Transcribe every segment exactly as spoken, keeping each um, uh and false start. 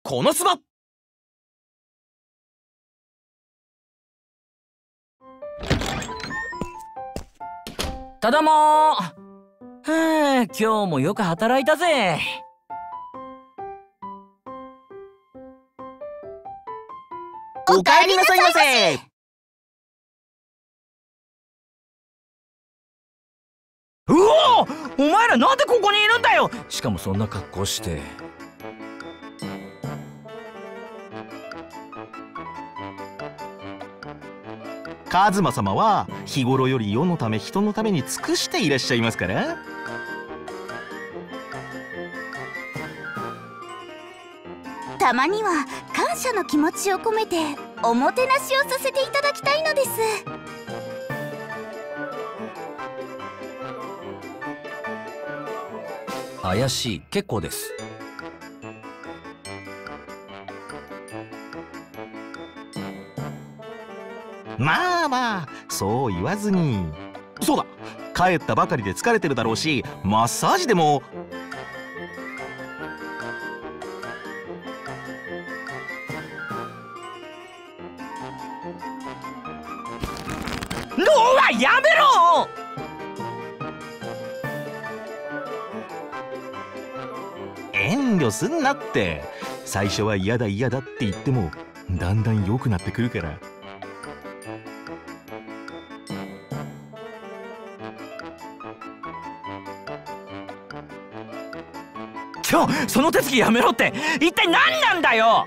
このつば。 ただもー。はあ、今日もよく働いたぜ。 おかえりなさいませ。 うお！お前らなんでここにいるんだよ。しかもそんな格好して。 カズマ様は日頃より世のため人のために尽くしていらっしゃいますから。 たまには感謝の気持ちを込めておもてなしをさせていただきたいのです。 怪しい。結構です。 まあまあそう言わずに。そうだ、帰ったばかりで疲れてるだろうし、マッサージでも。 ノアやめろ！ 遠慮すんなって。最初は嫌だ嫌だって言ってもだんだん良くなってくるから。 ちょ、その手つきやめろって。一体何なんだよ。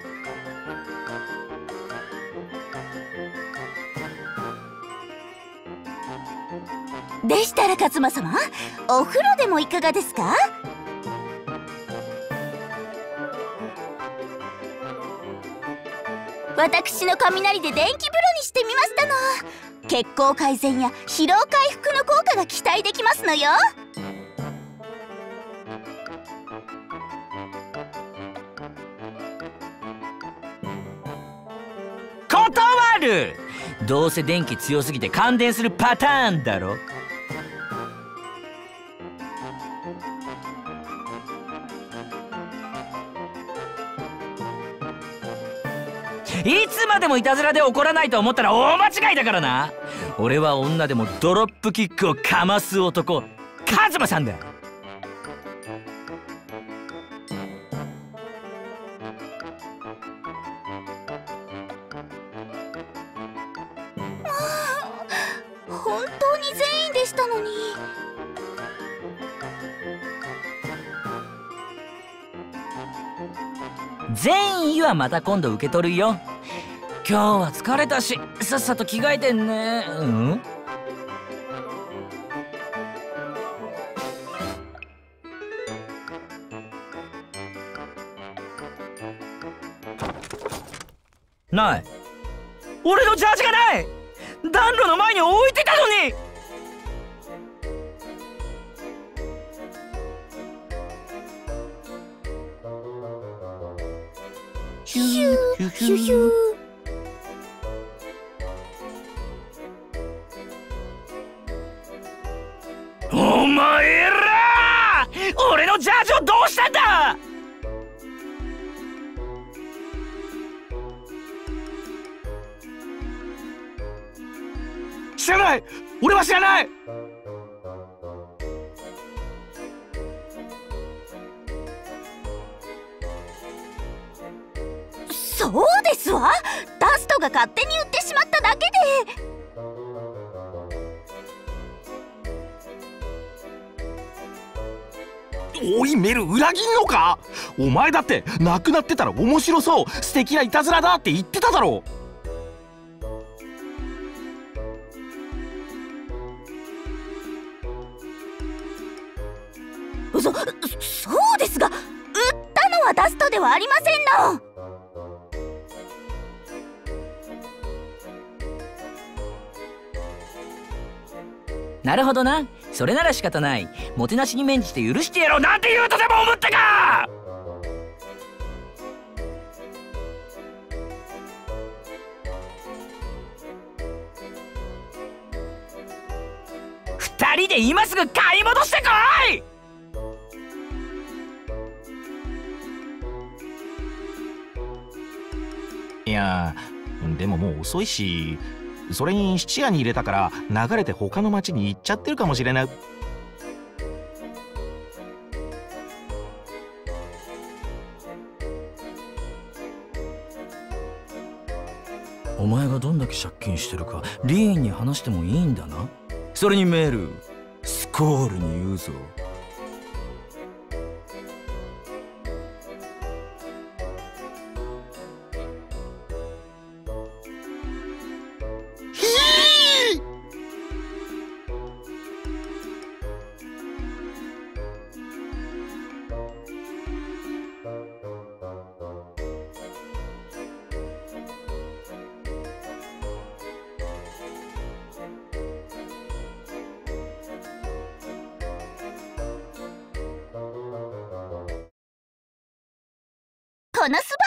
でしたら勝間様、お風呂でもいかがですか？私の雷で電気風呂にしてみましたの。血行改善や疲労回復の効果が期待できますのよ。 断る。どうせ電気強すぎて感電するパターンだろ。いつまでもいたずらで怒らないと思ったら大間違いだからな。俺は女でもドロップキックをかます男、カズマさんだ。 本当に善意でしたのに。 善意はまた今度受け取るよ。今日は疲れたし、さっさと着替えてんね。うん？ない。俺のジャージがない。暖炉の前に置いてたのに。 ヒューヒュヒュー。 お前ら！俺のジャージをどうしたんだ！ 知らない！俺は知らない！ そうですわ。ダストが勝手に売ってしまっただけで。 おいメル、裏切んのか？お前だってなくなってたら面白そう、素敵ないたずらだって言ってただろう。そ、そうですが、売ったのはダストではありませんの。 なるほどな。それなら仕方ない。もてなしに免じて許してやろうなんて言うとでも思ったか！二人で今すぐ買い戻してこい！ いやでももう遅いし、それに質屋に入れたから流れて他の町に行っちゃってるかもしれない。 お前がどんだけ借金してるかリーンに話してもいいんだな。それにメールスコールに言うぞ。 このスバ